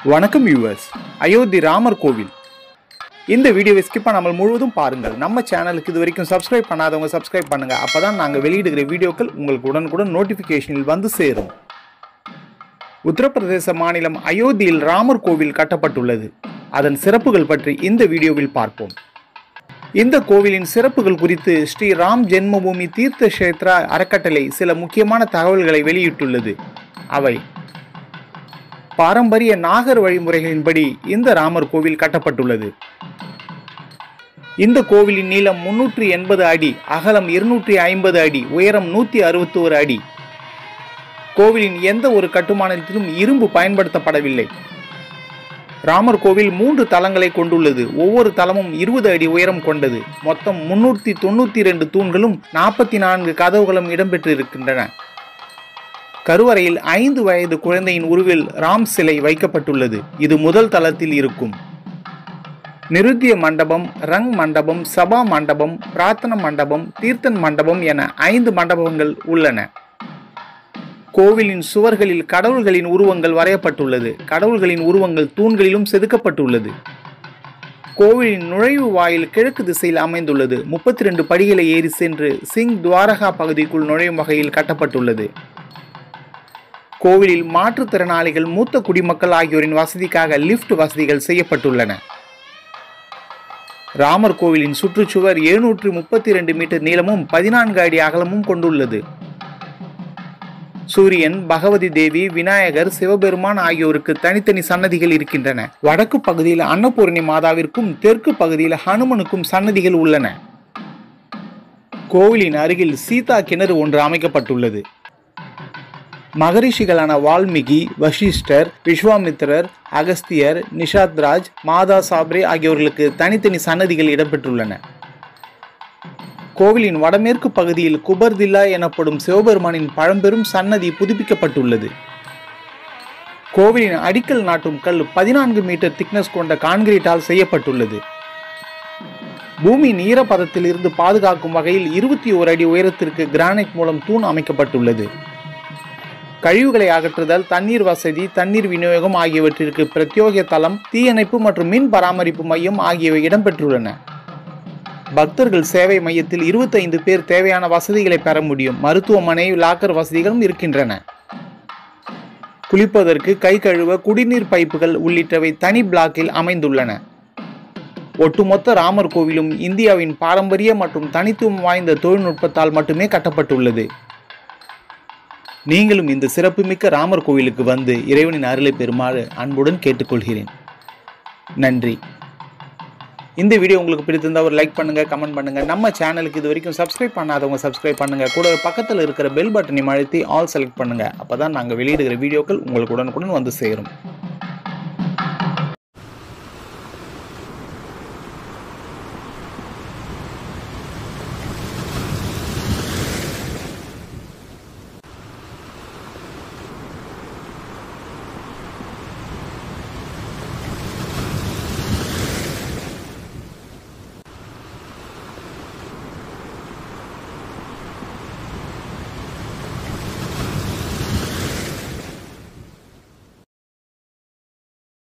வணக்கம் வியூவர்ஸ். அயோத்தி ராமர் கோவில் இந்த வீடியோவை ஸ்கிப் பண்ணாமல் முழுவதும் பாருங்கள். நம்ம சேனலுக்கு இது வரைக்கும் சப்ஸ்கிரைப் பண்ணாதவங்க சப்ஸ்கிரைப் பண்ணுங்க. அப்பதான் நாங்கள் வெளியிடுகிற வீடியோக்கள் உங்களுக்கு உடனுக்குடன் நோட்டிபிகேஷனில் வந்து சேரும். உத்தரப்பிரதேச மாநிலம் அயோத்தியில் ராமர் கோவில் கட்டப்பட்டுள்ளது. அதன் சிறப்புகள் பற்றி இந்த வீடியோவில் பார்ப்போம். இந்த கோவிலின் சிறப்புகள் குறித்து ஸ்ரீ ராம் ஜென்மபூமி தீர்த்த கஷேத்ரா அறக்கட்டளை சில முக்கியமான தகவல்களை வெளியிட்டுள்ளது. அவை: பாரம்பரிய நாகர் வழிமுறைகளின்படி இந்த ராமர் கோவில் கட்டப்பட்டுள்ளது. இந்த கோவிலின் நீளம் 380 அடி, அகலம் 250 அடி, உயரம் 161 அடி. கோவிலின் எந்த ஒரு கட்டுமானத்திலும் இரும்பு பயன்படுத்தப்படவில்லை. ராமர் கோவில் 3 தளங்களை கொண்டுள்ளது. ஒவ்வொரு தளமும் 20 அடி உயரம் கொண்டது. மொத்தம் 392 தூண்களும் 44 கதவுகளும் இடம்பெற்றிருக்கின்றன. கருவறையில் 5 வயது குழந்தையின் உருவில் ராம் சிலை வைக்கப்பட்டுள்ளது. இது முதல் தளத்தில் இருக்கும். நிருத்திய மண்டபம், ரங் மண்டபம், சபா மண்டபம், பிரார்த்தன மண்டபம், தீர்த்தன் மண்டபம் என 5 மண்டபங்கள் உள்ளன. கோவிலின் சுவர்களில் கடவுள்களின் உருவங்கள் வரையப்பட்டுள்ளது. கடவுள்களின் உருவங்கள் தூண்களிலும் செதுக்கப்பட்டுள்ளது. கோவிலின் நுழைவு வாயில் கிழக்கு திசையில் அமைந்துள்ளது. 32 படிகளை ஏறி சென்று சிங் துவாரகா பகுதிக்குள் நுழையும் வகையில் கட்டப்பட்டுள்ளது. கோவிலில் மாற்றுத்திறனாளிகள், மூத்த குடிமக்கள் ஆகியோரின் வசதிக்காக லிப்ட் வசதிகள் செய்யப்பட்டுள்ளன. ராமர் கோவிலின் சுற்றுச்சுவர் 732 மீட்டர் நீளமும் 14 அடி அகலமும் கொண்டுள்ளது. சூரியன், பகவதி தேவி, விநாயகர், சிவபெருமான் ஆகியோருக்கு தனித்தனி சன்னதிகள் இருக்கின்றன. வடக்கு பகுதியில் அன்னபூரணி மாதாவிற்கும் தெற்கு பகுதியில் ஹனுமனுக்கும் சன்னதிகள் உள்ளன. கோவிலின் அருகில் சீதா கிணறு ஒன்று அமைக்கப்பட்டுள்ளது. மகரிஷிகளான வால்மீகி, வசிஷ்டர், விஸ்வாமித்திரர், அகஸ்தியர், நிஷாத்ராஜ், மாதா சாப்ரே ஆகியோர்களுக்கு தனித்தனி சன்னதிகள் இடம்பெற்றுள்ளன. கோவிலின் வடமேற்கு பகுதியில் குபர்தில்லா எனப்படும் சிவபெருமானின் பழம்பெரும் சன்னதி புதுப்பிக்கப்பட்டுள்ளது. கோவிலின் அடிக்கல் நாட்டும் கல் 14 மீட்டர் திக்னஸ் கொண்ட கான்கிரீட்டால் செய்யப்பட்டுள்ளது. பூமியின் ஈரப்பதத்தில் இருந்து பாதுகாக்கும் வகையில் 21 அடி உயரத்திற்கு கிரானைட் மூலம் தூண் அமைக்கப்பட்டுள்ளது. கழிவுகளை அகற்றுதல், தண்ணீர் வசதி, தண்ணீர் விநியோகம் ஆகியவற்றிற்கு பிரத்யேக தளம், தீயணைப்பு மற்றும் மின் பராமரிப்பு மையம் ஆகியவை இடம்பெற்றுள்ளன. பக்தர்கள் சேவை மையத்தில் 25 பேர் தேவையான வசதிகளை பெற முடியும். மருத்துவமனை, லாக்கர் வசதிகளும் இருக்கின்றன. குளிப்பதற்கு, கை கழுவ குடிநீர் பைப்புகள் உள்ளிட்டவை தனி பிளாக்கில் அமைந்துள்ளன. ஒட்டுமொத்த ராமர் கோவிலும் இந்தியாவின் பாரம்பரிய மற்றும் தனித்துவம் வாய்ந்த தொழில்நுட்பத்தால் மட்டுமே கட்டப்பட்டுள்ளது. நீங்களும் இந்த சிறப்புமிக்க ராமர் கோவிலுக்கு வந்து இறைவனின் அருளை பெறுமாறு அன்புடன் கேட்டுக்கொள்கிறேன். நன்றி. இந்த வீடியோ உங்களுக்கு பிடித்திருந்தால் ஒரு லைக் பண்ணுங்க, கமெண்ட் பண்ணுங்க. நம்ம சேனலுக்கு இது வரைக்கும் சப்ஸ்கிரைப் பண்ணாதவங்க சப்ஸ்கிரைப் பண்ணுங்க. கூட பக்கத்தில் இருக்கிற பெல் பட்டனை அழுத்தி ஆல் செலக்ட் பண்ணுங்க. அப்பதான் நாங்கள் வெளியிடுகிற வீடியோக்கள் உங்களுக்கு உடனுக்குடன் வந்து சேரும்.